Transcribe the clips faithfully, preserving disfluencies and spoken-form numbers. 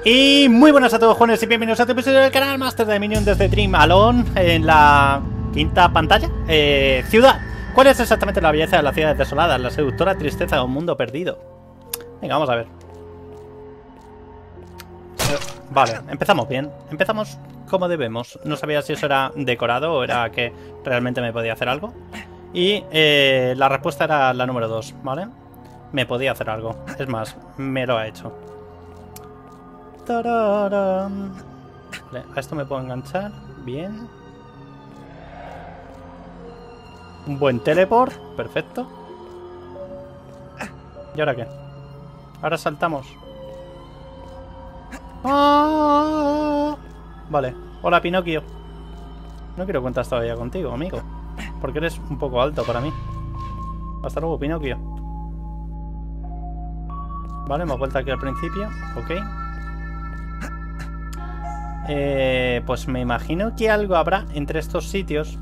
Y muy buenas a todos, jóvenes, y bienvenidos a este episodio del canal Master de Minion desde Dream Alone. En la quinta pantalla, eh, ciudad. ¿Cuál es exactamente la belleza de las ciudades desoladas? La seductora tristeza de un mundo perdido. Venga, vamos a ver. eh, Vale, empezamos bien. Empezamos como debemos. No sabía si eso era decorado o era que realmente me podía hacer algo. Y eh, la respuesta era la número dos, ¿vale? Me podía hacer algo. Es más, me lo ha hecho. Tararán. Vale, a esto me puedo enganchar. Bien. Un buen teleport. Perfecto. ¿Y ahora qué? Ahora saltamos. ¡Ah! Vale. Hola, Pinocchio. No quiero contar todavía contigo, amigo. Porque eres un poco alto para mí. Hasta luego, Pinocchio. Vale, hemos vuelto aquí al principio. Ok. Eh, pues me imagino que algo habrá entre estos sitios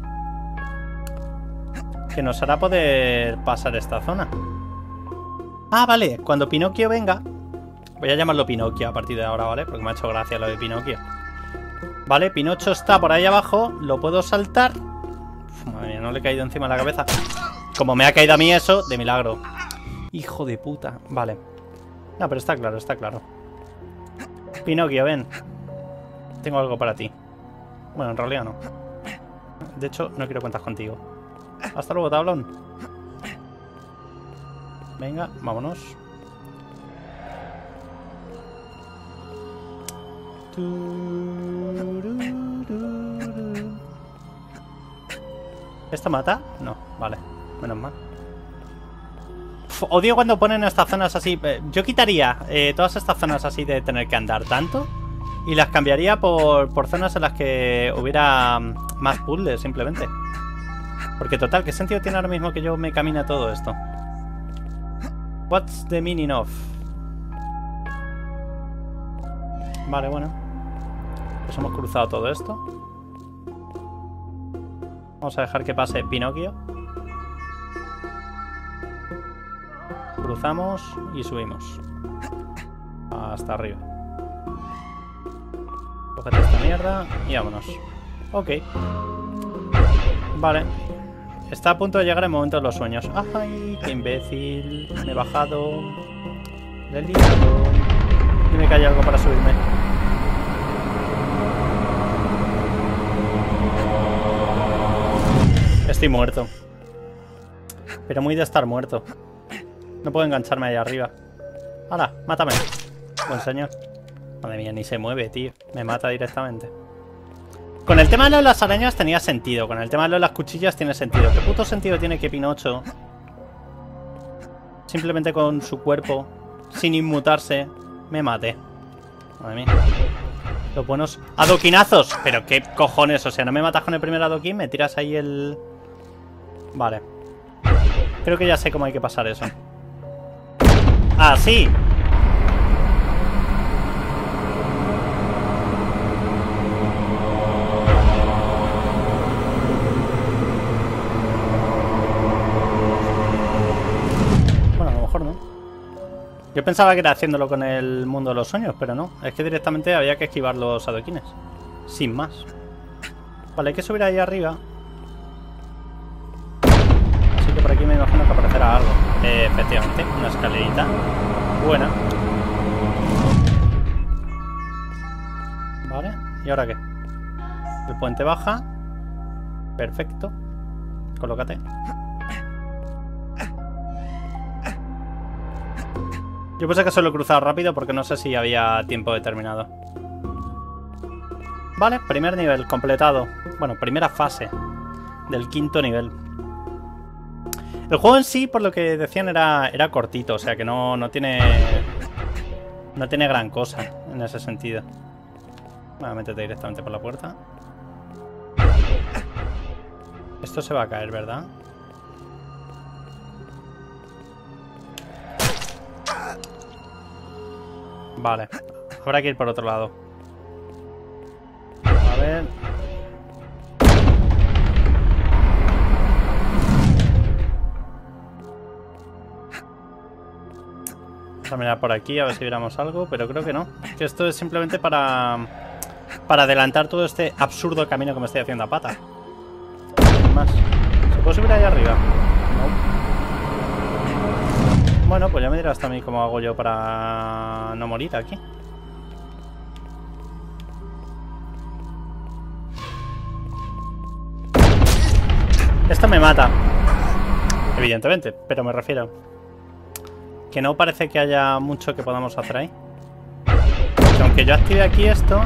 que nos hará poder pasar esta zona. Ah, vale, cuando Pinocchio venga. Voy a llamarlo Pinocchio a partir de ahora, ¿vale? Porque me ha hecho gracia lo de Pinocchio. Vale, Pinocho está por ahí abajo. Lo puedo saltar. Uf, madre mía, no le he caído encima de la cabeza. Como me ha caído a mí eso, de milagro. Hijo de puta, vale. No, pero está claro, está claro. Pinocchio, ven. Tengo algo para ti. Bueno, en realidad no. De hecho, no quiero cuentas contigo. Hasta luego, tablón. Venga, vámonos. ¿Esto mata? No, vale. Menos mal. Uf, odio cuando ponen estas zonas así. Yo quitaría eh, todas estas zonas así de tener que andar tanto. Y las cambiaría por, por zonas en las que hubiera más puzzles, simplemente. Porque total, ¿qué sentido tiene ahora mismo que yo me camine todo esto? What's the meaning of? Vale, bueno. Pues hemos cruzado todo esto. Vamos a dejar que pase Pinocchio. Cruzamos y subimos. Hasta arriba. Cógete esta mierda y vámonos. Ok. Vale. Está a punto de llegar el momento de los sueños. ¡Ay, qué imbécil! Me he bajado. Le he liado. Dime que hay algo para subirme. Estoy muerto. Pero muy de estar muerto. No puedo engancharme ahí arriba. ¡Hala! ¡Mátame! Buen señor. Madre mía, ni se mueve, tío. Me mata directamente. Con el tema de las arañas tenía sentido. Con el tema de las cuchillas tiene sentido. ¿Qué puto sentido tiene que Pinocho, simplemente con su cuerpo, sin inmutarse, me mate? Madre mía. Los buenos adoquinazos. Pero qué cojones. O sea, no me matas con el primer adoquín. Me tiras ahí el... Vale. Creo que ya sé cómo hay que pasar eso. ¡Ah, sí! Yo pensaba que era haciéndolo con el mundo de los sueños, pero no. Es que directamente había que esquivar los adoquines. Sin más. Vale, hay que subir ahí arriba. Así que por aquí me imagino que aparecerá algo. Eh, efectivamente, una escalerita. Buena. Vale, ¿y ahora qué? El puente baja. Perfecto. Colócate. Yo pensé que solo he cruzado rápido porque no sé si había tiempo determinado. Vale, primer nivel completado. Bueno, primera fase del quinto nivel. El juego en sí, por lo que decían, era, era cortito. O sea que no, no tiene... No tiene gran cosa en ese sentido. Bueno, métete directamente por la puerta. Esto se va a caer, ¿verdad? Vale, habrá que ir por otro lado. A ver. Vamos a mirar por aquí a ver si viéramos algo, pero creo que no. Que esto es simplemente para... Para adelantar todo este absurdo camino que me estoy haciendo a pata. Sin más. ¿Se puede subir ahí arriba? No. Bueno, pues ya me dirás también cómo hago yo para no morir aquí. Esto me mata. Evidentemente, pero me refiero que no parece que haya mucho que podamos hacer ahí. Porque aunque yo active aquí esto,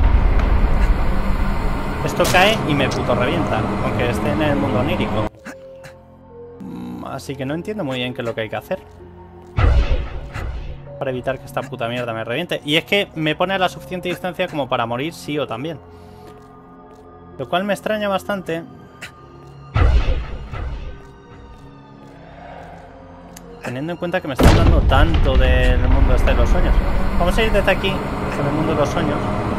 esto cae y me puto revienta, aunque esté en el mundo onírico. Así que no entiendo muy bien qué es lo que hay que hacer para evitar que esta puta mierda me reviente. Y es que me pone a la suficiente distancia como para morir sí o también. Lo cual me extraña bastante. Teniendo en cuenta que me están dando tanto del mundo este de los sueños. Vamos a ir desde aquí, con el mundo de los sueños.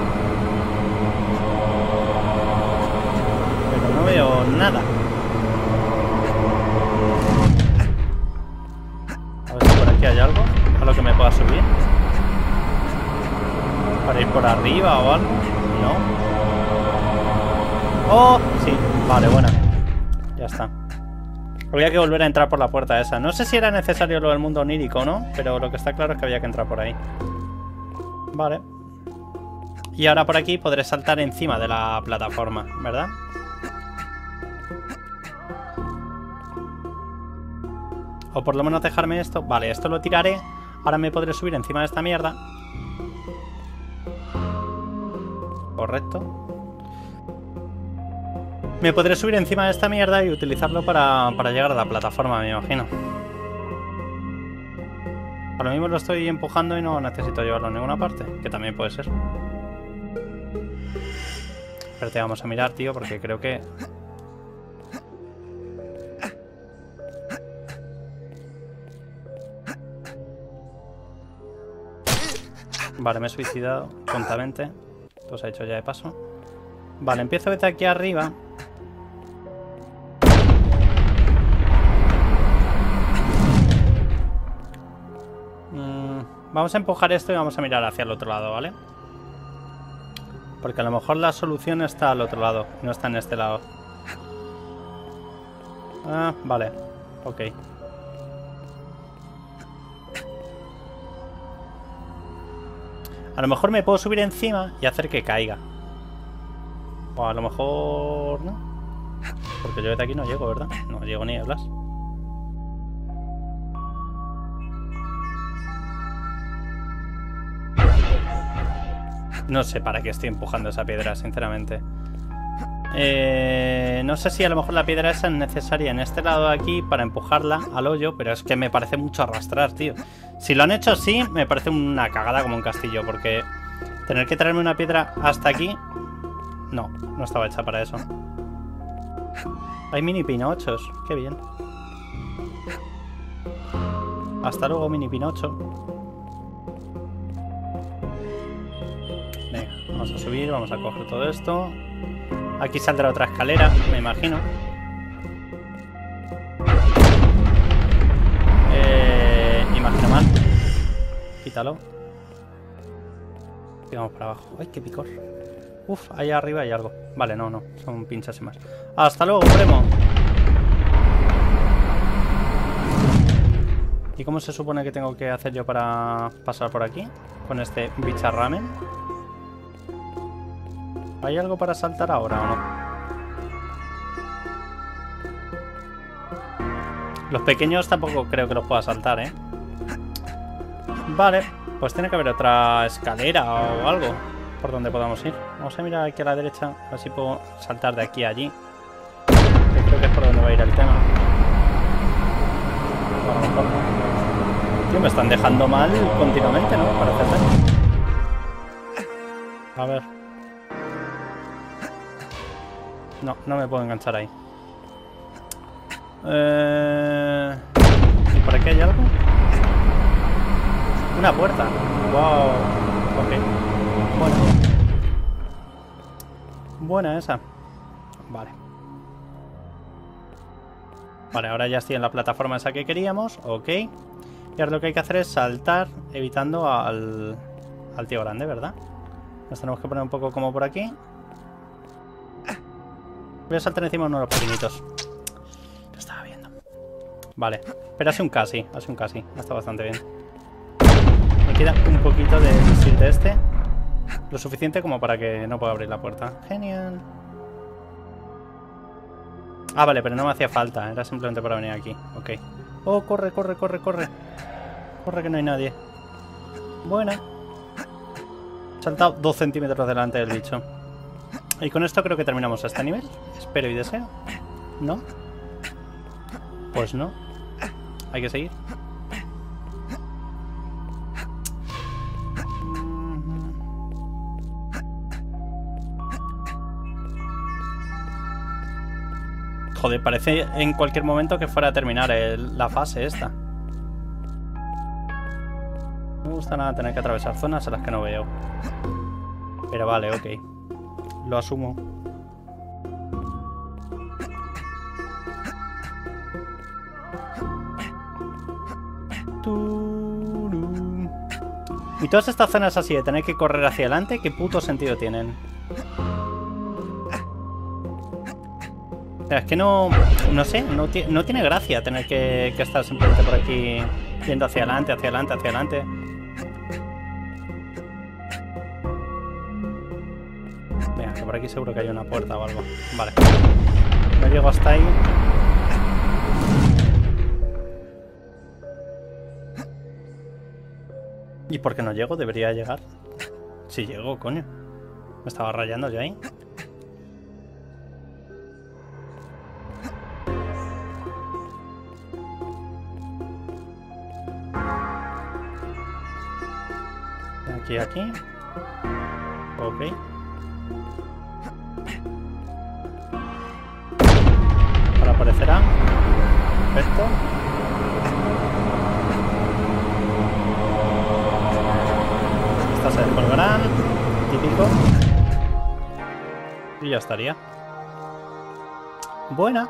Pero no veo nada. A ver si por aquí hay algo a lo que me pueda subir. Para ir por arriba o algo. No. ¡Oh! Sí, vale, buena. Ya está. Había que volver a entrar por la puerta esa. No sé si era necesario lo del mundo onírico o no, pero lo que está claro es que había que entrar por ahí. Vale. Y ahora por aquí podré saltar encima de la plataforma, ¿verdad? O por lo menos dejarme esto. Vale, esto lo tiraré. Ahora me podré subir encima de esta mierda. Correcto. Me podré subir encima de esta mierda y utilizarlo para, para llegar a la plataforma, me imagino. Ahora mismo lo estoy empujando y no necesito llevarlo a ninguna parte, que también puede ser. Espérate, vamos a mirar, tío, porque creo que... Vale, me he suicidado tontamente. Esto se ha hecho ya de paso. Vale, empiezo desde aquí arriba. Vamos a empujar esto y vamos a mirar hacia el otro lado, ¿vale? Porque a lo mejor la solución está al otro lado, no está en este lado. Ah, vale. Ok. A lo mejor me puedo subir encima y hacer que caiga. O a lo mejor... no. Porque yo desde aquí no llego, ¿verdad? No llego ni a Blas. No sé para qué estoy empujando esa piedra, sinceramente. Eh, no sé si a lo mejor la piedra esa es necesaria en este lado de aquí para empujarla al hoyo, pero es que me parece mucho arrastrar, tío. Si lo han hecho así, me parece una cagada como un castillo, porque tener que traerme una piedra hasta aquí... No, no estaba hecha para eso. Hay mini pinochos, qué bien. Hasta luego, mini pinocho. Venga, vamos a subir, vamos a coger todo esto. Aquí saldrá otra escalera, me imagino. Eh, imagino mal. Quítalo. Y vamos para abajo. ¡Ay, qué picor! Uf, ahí arriba hay algo. Vale, no, no, son pinchas y más. ¡Hasta luego, Premo! ¿Y cómo se supone que tengo que hacer yo para pasar por aquí? Con este bicharramen. ¿Hay algo para saltar ahora o no? Los pequeños tampoco creo que los pueda saltar, ¿eh? Vale, pues tiene que haber otra escalera o algo por donde podamos ir. Vamos a mirar aquí a la derecha, a ver si puedo saltar de aquí a allí. Que creo que es por donde va a ir el tema. A lo mejor no. Tío, me están dejando mal continuamente, ¿no? Parece ser. A ver. No, no me puedo enganchar ahí. Eh... ¿Y por aquí hay algo? Una puerta. Wow. Ok. Buena. Buena esa. Vale. Vale, ahora ya estoy en la plataforma esa que queríamos. Ok. Y ahora lo que hay que hacer es saltar evitando al, al tío grande, ¿verdad? Nos tenemos que poner un poco como por aquí. Voy a saltar encima de uno de los pequeñitos. Lo estaba viendo. Vale, pero hace un casi, hace un casi. Está bastante bien. Me queda un poquito de misil de este. Lo suficiente como para que no pueda abrir la puerta. Genial. Ah, vale, pero no me hacía falta. Era simplemente para venir aquí. Ok. Oh, corre, corre, corre, corre. Corre que no hay nadie. Buena. He saltado dos centímetros delante del bicho. Y con esto creo que terminamos este nivel. Espero y deseo. ¿No? Pues no. Hay que seguir. Joder, parece en cualquier momento que fuera a terminar el, la fase esta. No me gusta nada tener que atravesar zonas a las que no veo. Pero vale, ok. Lo asumo. Y todas estas zonas así de tener que correr hacia adelante, ¿qué puto sentido tienen? O sea, es que no... No sé, no, no tiene gracia tener que, que estar simplemente por aquí yendo hacia adelante, hacia adelante, hacia adelante. Venga, que por aquí seguro que hay una puerta o algo. Vale. No llego hasta ahí. ¿Y por qué no llego? Debería llegar. Sí llego, coño. Me estaba rayando yo ahí. Aquí, aquí. Ok. Ahora aparecerá. Perfecto. Esta se descolgarán. Típico. Y ya estaría. Buena.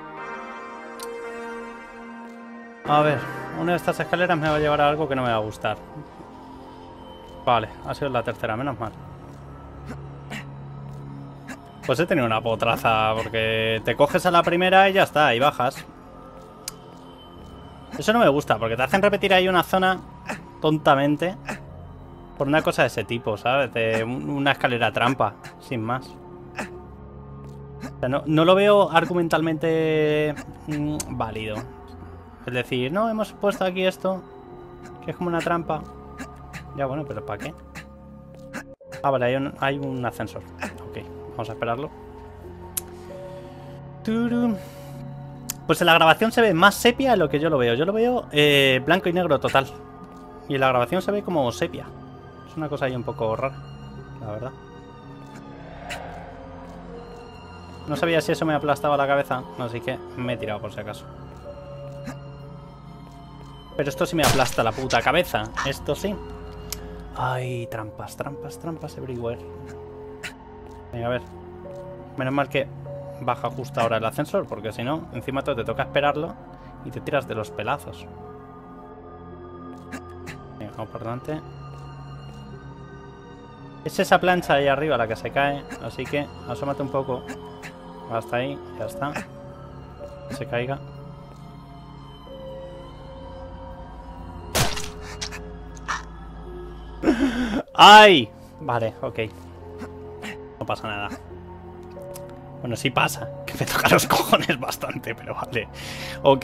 A ver, una de estas escaleras me va a llevar a algo que no me va a gustar. Vale, ha sido la tercera, menos mal. Pues he tenido una potraza, porque te coges a la primera y ya está, y bajas. Eso no me gusta, porque te hacen repetir ahí una zona tontamente por una cosa de ese tipo, ¿sabes? De una escalera trampa, sin más. O sea, no, no lo veo argumentalmente mmm, válido. Es decir, no, hemos puesto aquí esto, que es como una trampa. Ya bueno, pero ¿para qué? Ah, vale, hay un, hay un ascensor. Ok, vamos a esperarlo. Pues en la grabación se ve más sepia de lo que yo lo veo. Yo lo veo eh, blanco y negro total. Y en la grabación se ve como sepia. Es una cosa ahí un poco rara, la verdad. No sabía si eso me aplastaba la cabeza, así que me he tirado por si acaso. Pero esto sí me aplasta la puta cabeza. Esto sí. Ay, trampas, trampas, trampas everywhere. Venga, a ver. Menos mal que baja justo ahora el ascensor, porque si no, encima todo te toca esperarlo y te tiras de los pelazos. Venga, vamos por delante. Es esa plancha ahí arriba la que se cae, así que asómate un poco. Hasta ahí, ya está. Que se caiga. ¡Ay! Vale, ok. No pasa nada. Bueno, sí pasa. Que me toca los cojones bastante, pero vale. Ok.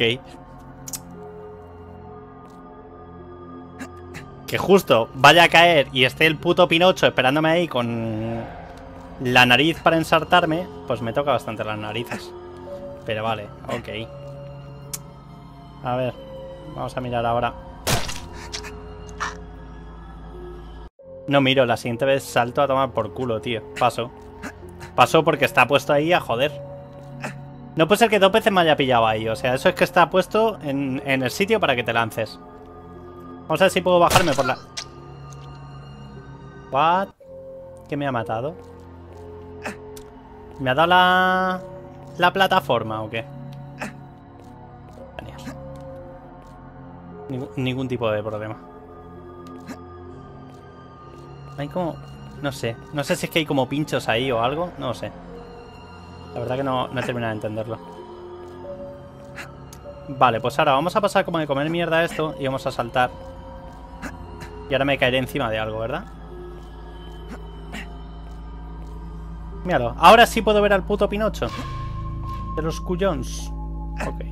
Que justo vaya a caer y esté el puto Pinocho esperándome ahí con la nariz para ensartarme, pues me toca bastante las narices. Pero vale, ok. A ver, vamos a mirar ahora. No miro, la siguiente vez salto a tomar por culo, tío. Paso. Paso porque está puesto ahí a joder. No puede ser que dos veces me haya pillado ahí. O sea, eso es que está puesto en, en el sitio para que te lances. Vamos a ver si puedo bajarme por la... What? ¿Qué me ha matado? ¿Me ha dado la... la plataforma o qué? Genial. Ningún, ningún tipo de problema. Hay como... No sé. No sé si es que hay como pinchos ahí o algo. No lo sé. La verdad que no, no he terminado de entenderlo. Vale, pues ahora vamos a pasar como de comer mierda a esto y vamos a saltar. Y ahora me caeré encima de algo, ¿verdad? Míralo. Ahora sí puedo ver al puto Pinocho. De los cuyons. Ok.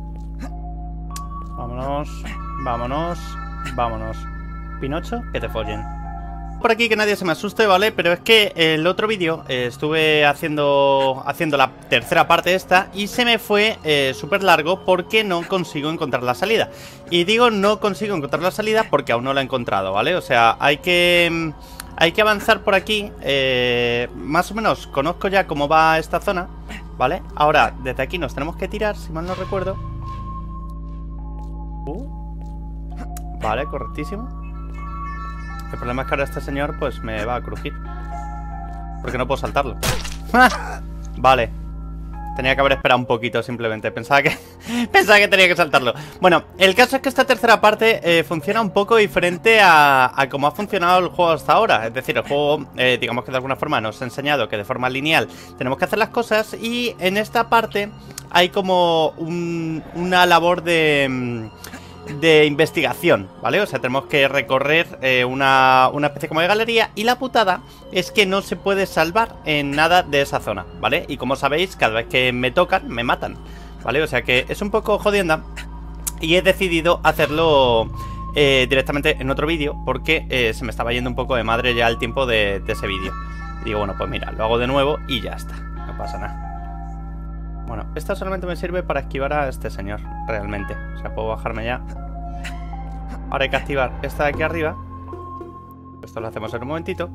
Vámonos. Vámonos. Vámonos. Pinocho, que te follen. Por aquí que nadie se me asuste, ¿vale? Pero es que el otro vídeo eh, estuve haciendo haciendo la tercera parte esta y se me fue eh, súper largo porque no consigo encontrar la salida. Y digo no consigo encontrar la salida porque aún no la he encontrado, ¿vale? O sea, hay que... Hay que avanzar por aquí. eh, Más o menos conozco ya cómo va esta zona, ¿vale? Ahora, desde aquí nos tenemos que tirar, si mal no recuerdo. uh. Vale, correctísimo. El problema es que ahora este señor pues me va a crujir porque no puedo saltarlo. Vale. Tenía que haber esperado un poquito simplemente. Pensaba que pensaba que tenía que saltarlo. Bueno, el caso es que esta tercera parte eh, funciona un poco diferente a, a cómo ha funcionado el juego hasta ahora. Es decir, el juego, eh, digamos que de alguna forma nos ha enseñado que de forma lineal tenemos que hacer las cosas. Y en esta parte hay como un, una labor de... de investigación, ¿vale? O sea, tenemos que recorrer eh, una, una especie como de galería. Y la putada es que no se puede salvar en nada de esa zona, ¿vale? Y como sabéis, cada vez que me tocan, me matan, ¿vale? O sea que es un poco jodienda. Y he decidido hacerlo eh, directamente en otro vídeo porque eh, se me estaba yendo un poco de madre ya el tiempo de, de ese vídeo. Y digo, bueno, pues mira, lo hago de nuevo y ya está, no pasa nada. Bueno, esta solamente me sirve para esquivar a este señor, realmente. O sea, puedo bajarme ya. Ahora hay que activar esta de aquí arriba. Esto lo hacemos en un momentito.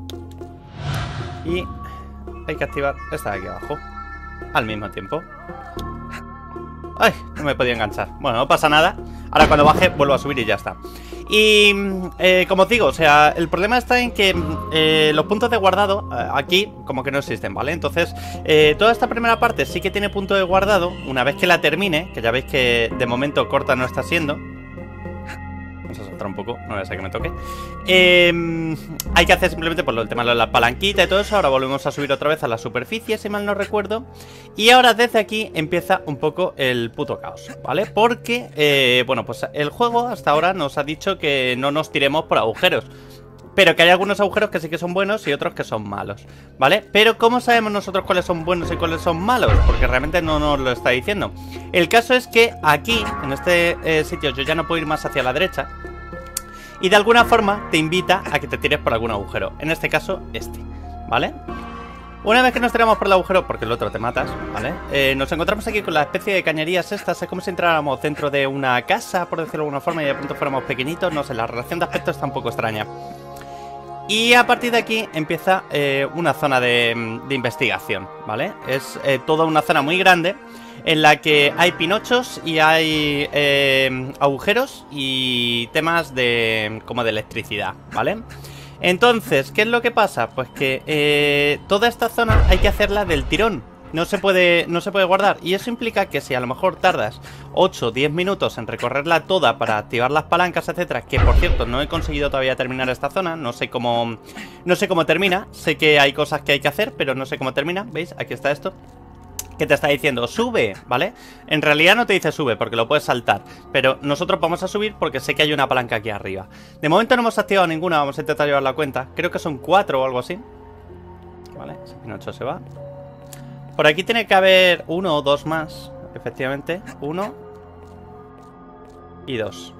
Y hay que activar esta de aquí abajo al mismo tiempo. ¡Ay! No me podía enganchar. Bueno, no pasa nada. Ahora cuando baje vuelvo a subir y ya está. Y eh, como os digo, o sea, el problema está en que eh, los puntos de guardado eh, aquí como que no existen, ¿vale? Entonces, eh, toda esta primera parte sí que tiene punto de guardado. Una vez que la termine, que ya veis que de momento corta no está siendo. Vamos a saltar un poco, no voy a ser que me toque. eh, Hay que hacer simplemente por lo, el tema de la palanquita y todo eso. Ahora volvemos a subir otra vez a la superficie, si mal no recuerdo. Y ahora desde aquí empieza un poco el puto caos, ¿vale? Porque, eh, bueno, pues el juego hasta ahora nos ha dicho que no nos tiremos por agujeros, pero que hay algunos agujeros que sí que son buenos y otros que son malos, ¿vale? Pero ¿cómo sabemos nosotros cuáles son buenos y cuáles son malos? Porque realmente no nos lo está diciendo. El caso es que aquí, en este eh, sitio, yo ya no puedo ir más hacia la derecha. Y de alguna forma te invita a que te tires por algún agujero. En este caso, este, ¿vale? Una vez que nos tiramos por el agujero, porque el otro te matas, ¿vale? Eh, nos encontramos aquí con la especie de cañerías estas. Es como si entráramos dentro de una casa, por decirlo de alguna forma, y de pronto fuéramos pequeñitos. No sé, la relación de aspectos está un poco extraña. Y a partir de aquí empieza eh, una zona de, de investigación, ¿vale? Es eh, toda una zona muy grande en la que hay pinochos y hay eh, agujeros y temas de como de electricidad, ¿vale? Entonces, ¿qué es lo que pasa? Pues que eh, toda esta zona hay que hacerla del tirón. No se puede, no se puede guardar. Y eso implica que si a lo mejor tardas ocho o diez minutos en recorrerla toda para activar las palancas, etcétera, que por cierto no he conseguido todavía terminar esta zona, no sé cómo no sé cómo termina. Sé que hay cosas que hay que hacer, pero no sé cómo termina. ¿Veis? Aquí está esto que te está diciendo sube, ¿vale? En realidad no te dice sube porque lo puedes saltar, pero nosotros vamos a subir porque sé que hay una palanca aquí arriba. De momento no hemos activado ninguna, vamos a intentar llevar la cuenta. Creo que son cuatro o algo así. Vale, ese Pinocho se va. Por aquí tiene que haber uno o dos más, efectivamente. Uno y dos.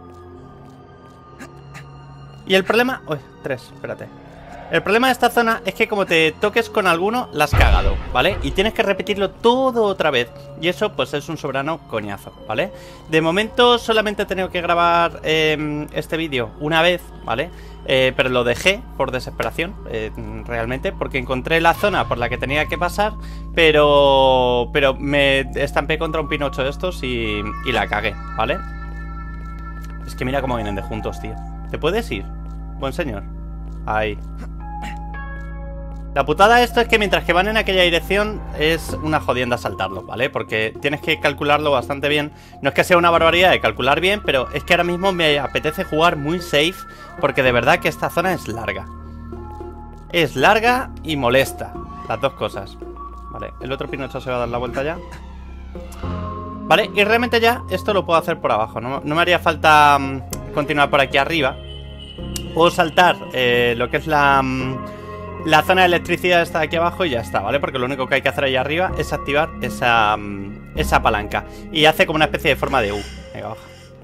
Y el problema... Uy, tres, espérate. El problema de esta zona es que como te toques con alguno, la has cagado, ¿vale? Y tienes que repetirlo todo otra vez. Y eso, pues, es un soberano coñazo, ¿vale? De momento solamente he tenido que grabar eh, este vídeo una vez, ¿vale? Eh, pero lo dejé por desesperación, eh, realmente, porque encontré la zona por la que tenía que pasar, pero pero me estampé contra un pinocho de estos y, y la cagué, ¿vale? Es que mira cómo vienen de juntos, tío. ¿Te puedes ir? Buen señor. Ahí. La putada de esto es que mientras que van en aquella dirección es una jodienda saltarlo, ¿vale? Porque tienes que calcularlo bastante bien. No es que sea una barbaridad de calcular bien, pero es que ahora mismo me apetece jugar muy safe, porque de verdad que esta zona es larga. Es larga y molesta, las dos cosas. Vale, el otro Pinocho se va a dar la vuelta ya. Vale, y realmente ya esto lo puedo hacer por abajo. No, no me haría falta um, continuar por aquí arriba. Puedo saltar eh, lo que es la... Um, La zona de electricidad está aquí abajo y ya está, ¿vale? Porque lo único que hay que hacer ahí arriba es activar esa, esa palanca. Y hace como una especie de forma de U. Venga, baja.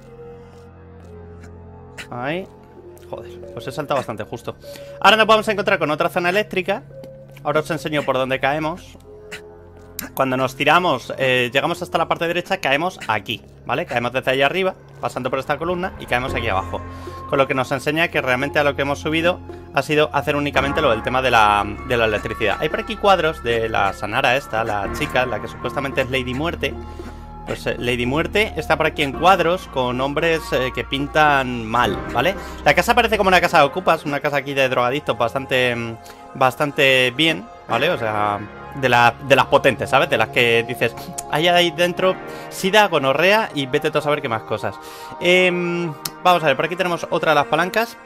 Ahí. Joder, pues he saltado bastante justo. Ahora nos vamos a encontrar con otra zona eléctrica. Ahora os enseño por dónde caemos. Cuando nos tiramos, eh, llegamos hasta la parte derecha, caemos aquí, ¿vale? Caemos desde ahí arriba, pasando por esta columna y caemos aquí abajo. Con lo que nos enseña que realmente a lo que hemos subido ha sido hacer únicamente lo del tema de la, de la electricidad. Hay por aquí cuadros de la Sanara esta, la chica, la que supuestamente es Lady Muerte. Pues eh, Lady Muerte está por aquí en cuadros con hombres eh, que pintan mal, ¿vale? La casa parece como una casa de ocupas, una casa aquí de drogadictos bastante, bastante bien, ¿vale? O sea... De, la, de las potentes, ¿sabes? De las que dices, hay ahí dentro sida, gonorrea y vete tú a saber qué más cosas. eh, Vamos a ver, por aquí tenemos otra de las palancas.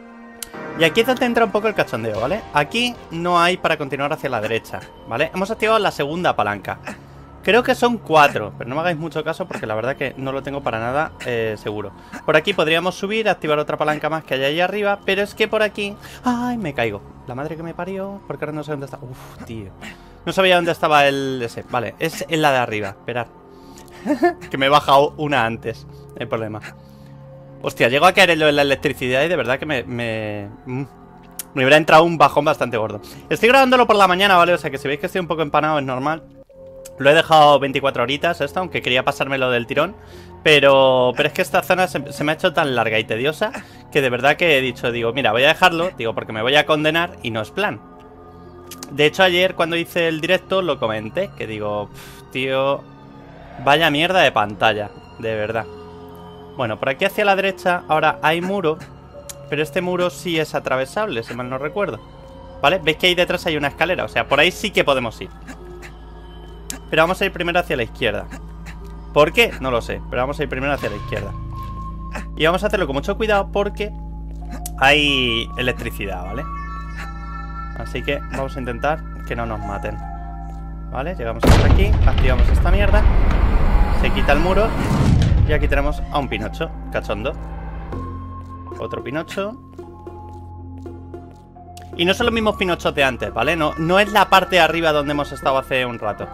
Y aquí es donde entra un poco el cachondeo, ¿vale? Aquí no hay para continuar hacia la derecha, ¿vale? Hemos activado la segunda palanca. Creo que son cuatro, pero no me hagáis mucho caso porque la verdad que no lo tengo para nada eh, seguro. Por aquí podríamos subir, activar otra palanca más que hay ahí arriba, pero es que por aquí... ¡Ay, me caigo! La madre que me parió, porque ahora no sé dónde está. Uf, tío. No sabía dónde estaba el ese. Vale, es en la de arriba. Esperad. Que me he bajado una antes. No hay problema. Hostia, llego a caer en lo de la electricidad y de verdad que me... Me, me hubiera entrado un bajón bastante gordo. Estoy grabándolo por la mañana, ¿vale? O sea que si veis que estoy un poco empanado es normal. Lo he dejado veinticuatro horitas esto, aunque quería pasármelo del tirón. Pero, pero es que esta zona se, se me ha hecho tan larga y tediosa que de verdad que he dicho, digo, mira, voy a dejarlo, digo, porque me voy a condenar y no es plan. De hecho, ayer cuando hice el directo lo comenté, que digo, tío, vaya mierda de pantalla, de verdad. Bueno, por aquí hacia la derecha ahora hay muro, pero este muro sí es atravesable, si mal no recuerdo. ¿Vale? ¿Veis que ahí detrás hay una escalera? O sea, por ahí sí que podemos ir. Pero vamos a ir primero hacia la izquierda. ¿Por qué? No lo sé, pero vamos a ir primero hacia la izquierda. Y vamos a hacerlo con mucho cuidado porque hay electricidad, ¿vale? Así que vamos a intentar que no nos maten. Vale, llegamos hasta aquí, activamos esta mierda. Se quita el muro. Y aquí tenemos a un Pinocho cachondo. Otro Pinocho. Y no son los mismos Pinochos de antes, ¿vale? No, no es la parte de arriba donde hemos estado hace un rato.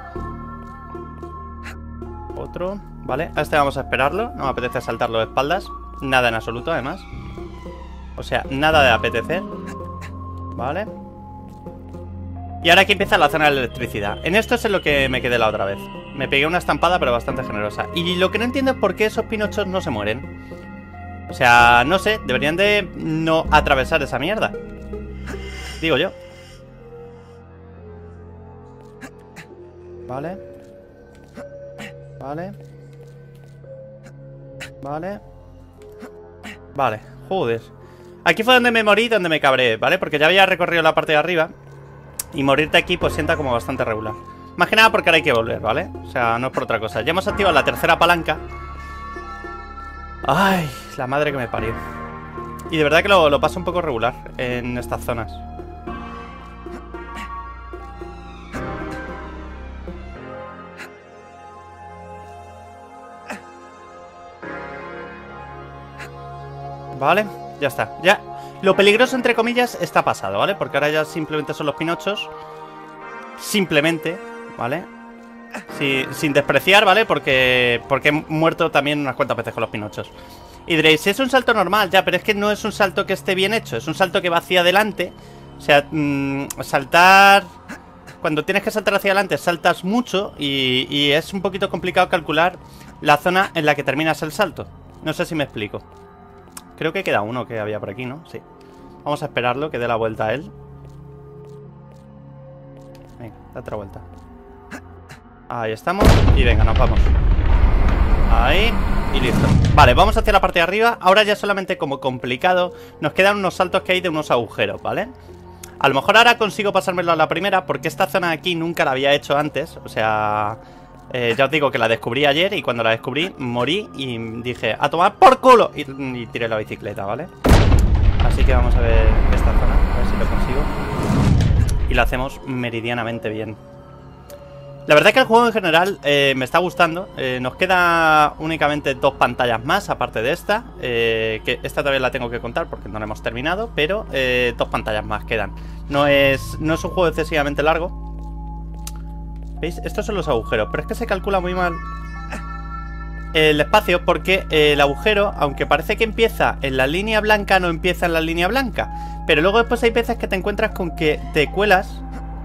Otro, ¿vale? A este vamos a esperarlo. No me apetece saltarlo de espaldas. Nada en absoluto, además. O sea, nada de apetecer. Vale. Y ahora aquí empieza la zona de la electricidad. En esto es en lo que me quedé la otra vez. Me pegué una estampada, pero bastante generosa. Y lo que no entiendo es por qué esos Pinochos no se mueren. O sea, no sé, deberían de no atravesar esa mierda. Digo yo. Vale. Vale. Vale. Vale, joder. Aquí fue donde me morí, donde me cabré, ¿vale? Porque ya había recorrido la parte de arriba. Y morirte aquí pues sienta como bastante regular. Más que nada porque ahora hay que volver, ¿vale? O sea, no es por otra cosa. Ya hemos activado la tercera palanca. Ay, la madre que me parió. Y de verdad que lo, lo paso un poco regular en estas zonas. Vale, ya está. Ya, lo peligroso entre comillas está pasado, ¿vale? Porque ahora ya simplemente son los Pinochos. Simplemente, ¿vale? Sí, sin despreciar, ¿vale? Porque, porque he muerto también unas cuantas veces con los Pinochos. Y diréis, es un salto normal, ya, pero es que no es un salto que esté bien hecho. Es un salto que va hacia adelante. O sea, mmm, saltar... Cuando tienes que saltar hacia adelante saltas mucho y, y es un poquito complicado calcular la zona en la que terminas el salto. No sé si me explico. Creo que queda uno que había por aquí, ¿no? Sí. Vamos a esperarlo, que dé la vuelta a él. Venga, da otra vuelta. Ahí estamos. Y venga, nos vamos. Ahí. Y listo. Vale, vamos hacia la parte de arriba. Ahora ya solamente como complicado nos quedan unos saltos que hay de unos agujeros, ¿vale? A lo mejor ahora consigo pasármelo a la primera, porque esta zona de aquí nunca la había hecho antes. O sea, eh, ya os digo que la descubrí ayer y cuando la descubrí morí y dije, ¡a tomar por culo! Y, y tiré la bicicleta, ¿vale? Así que vamos a ver esta zona, a ver si lo consigo. Y lo hacemos meridianamente bien. La verdad es que el juego en general eh, me está gustando. eh, Nos queda únicamente dos pantallas más, aparte de esta, eh, que esta todavía la tengo que contar porque no la hemos terminado. Pero eh, dos pantallas más quedan. No es, no es un juego excesivamente largo. ¿Veis? Estos son los agujeros, pero es que se calcula muy mal el espacio porque eh, el agujero, aunque parece que empieza en la línea blanca, no empieza en la línea blanca. Pero luego después hay veces que te encuentras con que te cuelas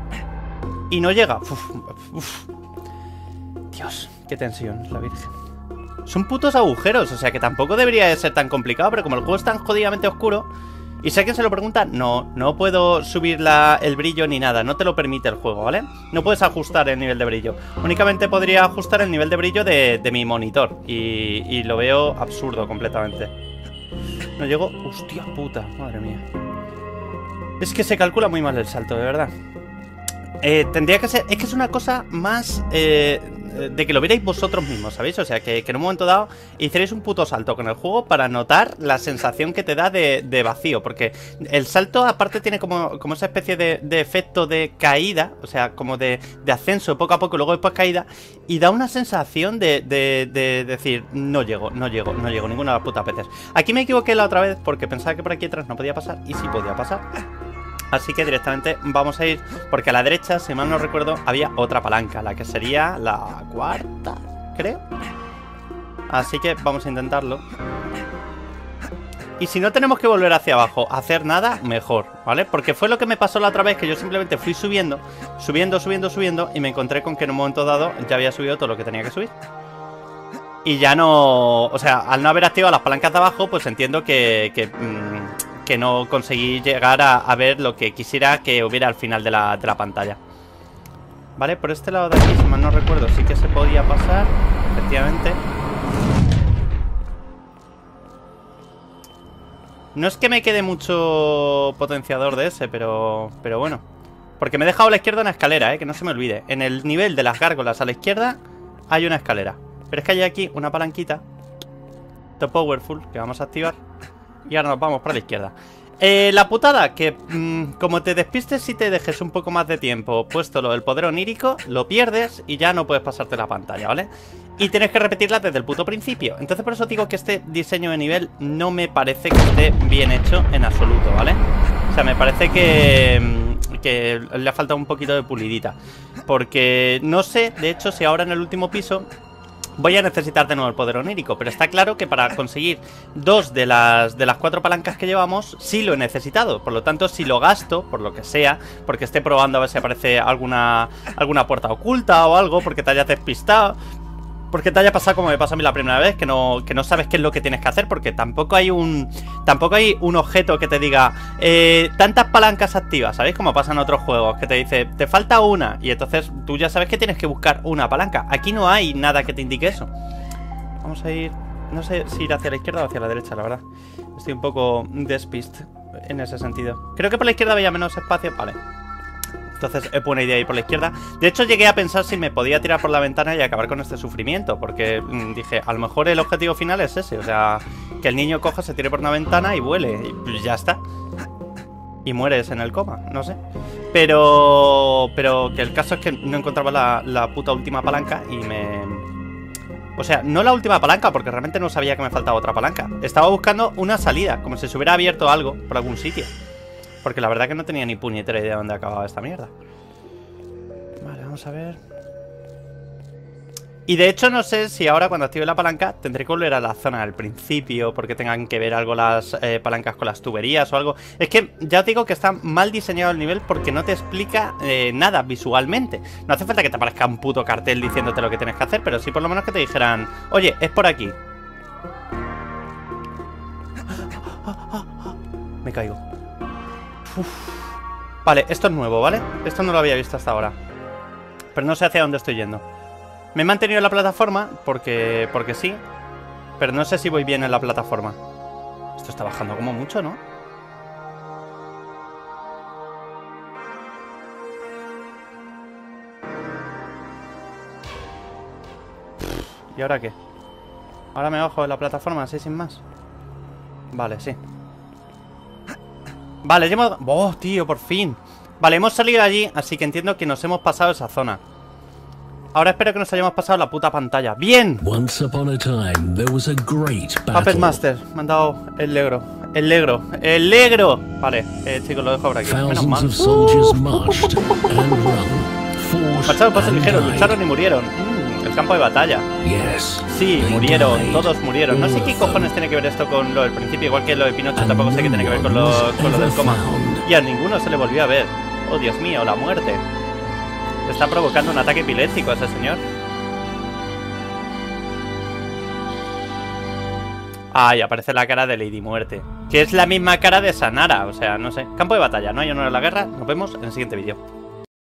y no llega. Uf, uf. Dios, qué tensión, la virgen. Son putos agujeros, o sea que tampoco debería de ser tan complicado. Pero como el juego es tan jodidamente oscuro, y si alguien se lo pregunta, no, no puedo subir la, el brillo ni nada. No te lo permite el juego, ¿vale? No puedes ajustar el nivel de brillo. Únicamente podría ajustar el nivel de brillo de, de mi monitor. Y, y lo veo absurdo completamente. No llego... Hostia puta, madre mía. Es que se calcula muy mal el salto, de verdad. Eh, tendría que ser... Es que es una cosa más eh, de que lo vierais vosotros mismos, ¿sabéis? O sea, que, que en un momento dado hicierais un puto salto con el juego para notar la sensación que te da de, de vacío. Porque el salto aparte tiene como, como esa especie de, de efecto de caída. O sea, como de, de ascenso poco a poco y luego después caída. Y da una sensación de, de, de decir, no llego, no llego, no llego ninguna de las putas veces. Aquí me equivoqué la otra vez porque pensaba que por aquí atrás no podía pasar. Y sí podía pasar. Así que directamente vamos a ir, porque a la derecha, si mal no recuerdo, había otra palanca, la que sería la cuarta, creo. Así que vamos a intentarlo. Y si no tenemos que volver hacia abajo a hacer nada, mejor, ¿vale? Porque fue lo que me pasó la otra vez, que yo simplemente fui subiendo, subiendo, subiendo, subiendo, y me encontré con que en un momento dado ya había subido todo lo que tenía que subir. Y ya no... O sea, al no haber activado las palancas de abajo, pues entiendo que... que mmm, que no conseguí llegar a, a ver lo que quisiera que hubiera al final de la, de la pantalla. Vale, por este lado de aquí, si mal no recuerdo, sí que se podía pasar, efectivamente. No es que me quede mucho potenciador de ese, pero, pero bueno. Porque me he dejado a la izquierda una escalera, eh, que no se me olvide. En el nivel de las gárgolas a la izquierda hay una escalera. Pero es que hay aquí una palanquita, The Powerful, que vamos a activar. Y ahora nos vamos para la izquierda. Eh, la putada, que mmm, como te despistes y te dejes un poco más de tiempo puesto lo del poder onírico, lo pierdes y ya no puedes pasarte la pantalla, ¿vale? Y tienes que repetirla desde el puto principio. Entonces por eso digo que este diseño de nivel no me parece que esté bien hecho en absoluto, ¿vale? O sea, me parece que, que le ha faltado un poquito de pulidita. Porque no sé, de hecho, si ahora en el último piso voy a necesitar de nuevo el poder onírico, pero está claro que para conseguir dos de las, de las cuatro palancas que llevamos, sí lo he necesitado. Por lo tanto, si lo gasto, por lo que sea, porque esté probando a ver si aparece alguna, alguna puerta oculta o algo, porque te hayas despistado, porque te haya pasado como me pasó a mí la primera vez, que no, que no sabes qué es lo que tienes que hacer, porque tampoco hay un tampoco hay un objeto que te diga eh, tantas palancas activas, ¿sabéis? Como pasa en otros juegos, que te dice, te falta una, y entonces tú ya sabes que tienes que buscar una palanca. Aquí no hay nada que te indique eso. Vamos a ir, no sé si ir hacia la izquierda o hacia la derecha, la verdad. Estoy un poco despist en ese sentido. Creo que por la izquierda había menos espacio, vale. Entonces es buena idea ir por la izquierda. De hecho llegué a pensar si me podía tirar por la ventana y acabar con este sufrimiento, porque mmm, dije, a lo mejor el objetivo final es ese. O sea, que el niño coja, se tire por una ventana y vuele, y pues ya está. Y mueres en el coma, no sé. Pero pero que el caso es que no encontraba la, la puta última palanca y me... O sea, no la última palanca, porque realmente no sabía que me faltaba otra palanca. Estaba buscando una salida, como si se hubiera abierto algo por algún sitio. Porque la verdad que no tenía ni puñetera idea de dónde acababa esta mierda. Vale, vamos a ver. Y de hecho no sé si ahora cuando active la palanca tendré que volver a la zona del principio, porque tengan que ver algo las eh, palancas con las tuberías o algo. Es que ya os digo que está mal diseñado el nivel porque no te explica eh, nada visualmente. No hace falta que te aparezca un puto cartel diciéndote lo que tienes que hacer, pero sí por lo menos que te dijeran, oye, es por aquí. Me caigo. Uf. Vale, esto es nuevo, ¿vale? Esto no lo había visto hasta ahora. Pero no sé hacia dónde estoy yendo. Me he mantenido en la plataforma porque, porque sí. Pero no sé si voy bien en la plataforma. Esto está bajando como mucho, ¿no? ¿Y ahora qué? Ahora me bajo de la plataforma, así sin más. Vale, sí. Vale, ya hemos... ¡Oh, tío, por fin! Vale, hemos salido de allí, así que entiendo que nos hemos pasado esa zona. Ahora espero que nos hayamos pasado la puta pantalla. ¡Bien! Once upon a time, there was a great Puppet battle. Master, me han dado el negro. El negro, el negro. Vale, eh, chicos, lo dejo por aquí. Menos Thousands mal. of soldiers marched and run, fought Marcharon paso and ligero, died. lucharon y murieron. Mm, el campo de batalla. Yes, Sí, they murieron, died, todos murieron. No sé all qué of cojones them. tiene que ver esto con lo del principio, igual que lo de Pinocho And tampoco sé qué no tiene que ver con one lo, was con lo del ever coma. found. Y a ninguno se le volvió a ver. Oh, Dios mío, la muerte. Le está provocando un ataque epiléptico a ese señor. Ay, aparece la cara de Lady Muerte, que es la misma cara de Sanara, o sea, no sé. Campo de batalla, no hay honor a la guerra. Nos vemos en el siguiente vídeo.